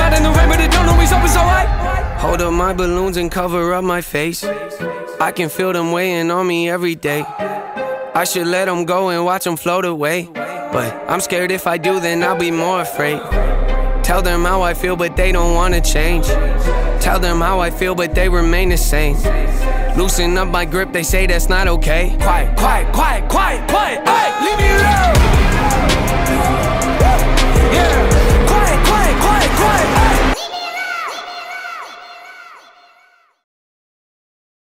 out in the rain, but they don't know he's open so high. Hold up my balloons and cover up my face. I can feel them weighing on me every day. I should let them go and watch them float away, but I'm scared if I do, then I'll be more afraid. Tell them how I feel, but they don't wanna change. Tell them how I feel, but they remain the same. Loosen up my grip, they say that's not okay. Quiet, quiet, quiet, quiet, quiet, hey, leave me alone.